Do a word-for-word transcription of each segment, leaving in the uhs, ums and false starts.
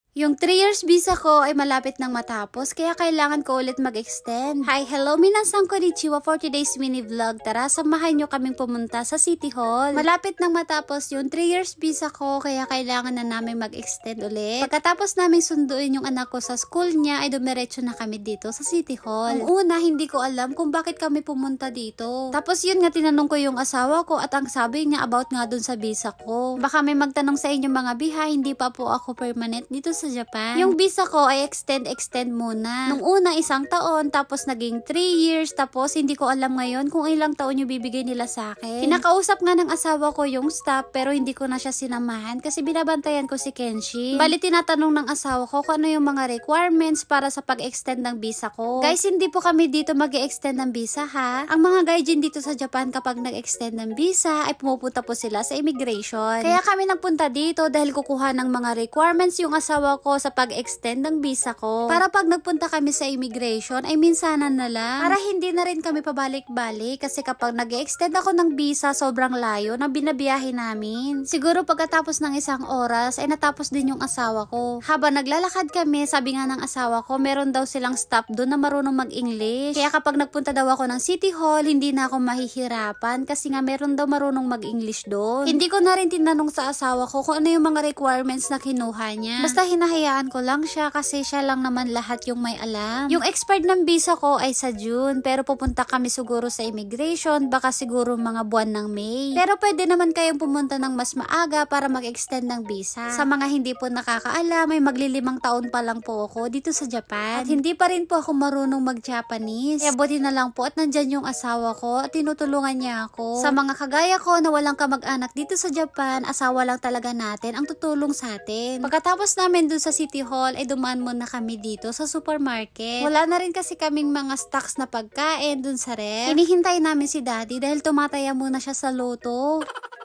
Yung three years visa ko ay malapit nang matapos, kaya kailangan ko ulit mag-extend. Hi, hello, minasang konnichiwa for today's mini vlog. Tara, samahan nyo kaming pumunta sa City Hall. Malapit nang matapos yung three years visa ko, kaya kailangan na namin mag-extend ulit. Pagkatapos namin sunduin yung anak ko sa school niya, ay dumiretso na kami dito sa City Hall. Ang una, hindi ko alam kung bakit kami pumunta dito. Tapos yun nga, tinanong ko yung asawa ko at ang sabi niya about nga dun sa visa ko. Baka may magtanong sa inyo mga biha, hindi pa po ako permanent dito sa Japan. Yung visa ko ay extend-extend muna. Nung una isang taon, tapos naging three years, tapos hindi ko alam ngayon kung ilang taon yung bibigay nila sa akin. Kinakausap nga ng asawa ko yung staff, pero hindi ko na siya sinamahan kasi binabantayan ko si Kenshi. Bali tinatanong ng asawa ko kung ano yung mga requirements para sa pag-extend ng visa ko. Guys, hindi po kami dito mag-extend ng visa ha. Ang mga gaijin dito sa Japan kapag nag-extend ng visa ay pumupunta po sila sa immigration. Kaya kami nagpunta dito dahil kukuha ng mga requirements yung asawa ko sa pag-extend ng visa ko. Para pag nagpunta kami sa immigration ay minsanan na lang. Para hindi na rin kami pabalik-balik kasi kapag nag-extend ako ng visa sobrang layo na binabiyahe namin. Siguro pagkatapos ng isang oras ay natapos din yung asawa ko. Habang naglalakad kami, sabi nga ng asawa ko meron daw silang staff doon na marunong mag-English. Kaya kapag nagpunta daw ako ng City Hall, hindi na ako mahihirapan kasi nga meron daw marunong mag-English doon. Hindi ko na rin tinanong sa asawa ko kung ano yung mga requirements na kinuha niya. Basta hinahayaan ko lang siya kasi siya lang naman lahat yung may alam. Yung expired ng visa ko ay sa June, pero pupunta kami siguro sa immigration baka siguro mga buwan ng May. Pero pwede naman kayong pumunta ng mas maaga para mag-extend ng visa. Sa mga hindi po nakakaalam, may maglilimang taon pa lang po ako dito sa Japan. At hindi pa rin po ako marunong mag-Japanese. Kaya buti na lang po at nandyan yung asawa ko at tinutulungan niya ako. Sa mga kagaya ko na walang kamag-anak dito sa Japan, asawa lang talaga natin ang tutulong sa atin. Pagkatapos namin dun sa City Hall ay dumaan muna kami dito sa supermarket. Wala na rin kasi kaming mga stocks na pagkain dun sa ref. Hinihintay namin si daddy dahil tumataya muna siya sa loto.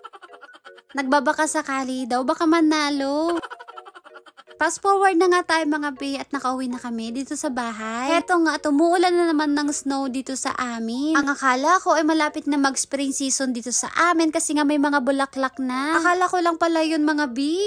Nagbabaka sakali daw baka manalo. Fast forward na nga tayo mga bi at nakauwi na kami dito sa bahay. Eto nga, tumuulan na naman ng snow dito sa amin. Ang akala ko ay malapit na mag-spring season dito sa amin kasi nga may mga bulaklak na. Akala ko lang pala yun mga bi.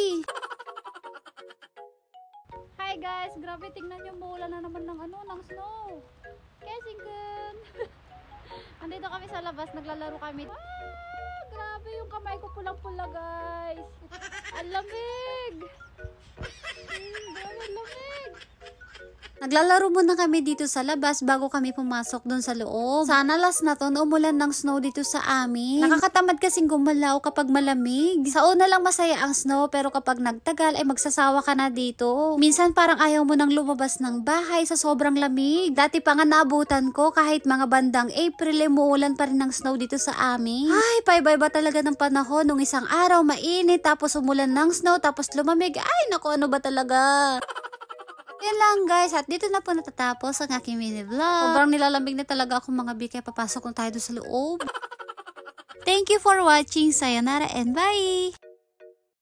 Hi guys, grabe tingnan nyo, muulan na naman ng ano, ng snow. Kesinggan. Andito kami sa labas, naglalaro kami. Ah, grabe yung kamay ko pulang-pula guys. Ang lamig. Hmm, grabe ang lamig. Naglalaro muna kami dito sa labas bago kami pumasok dun sa loob. Sana last na to na umulan ng snow dito sa amin. Nakakatamad kasing gumalaw kapag malamig. Sa una lang masaya ang snow pero kapag nagtagal ay magsasawa ka na dito. Minsan parang ayaw mo nang lumabas ng bahay sa sobrang lamig. Dati pa nga naabutan ko kahit mga bandang April ay muulan pa rin ng snow dito sa amin. Ay, paibay ba talaga ng panahon nung isang araw mainit tapos umulan ng snow tapos lumamig. Ay, naku, ano ba talaga? Yan lang guys, at dito na po natatapos ang aking mini vlog. Sobrang nilalamig na talaga ako mga bi, kaya papasok na tayo doon sa loob. Thank you for watching, sayonara and bye!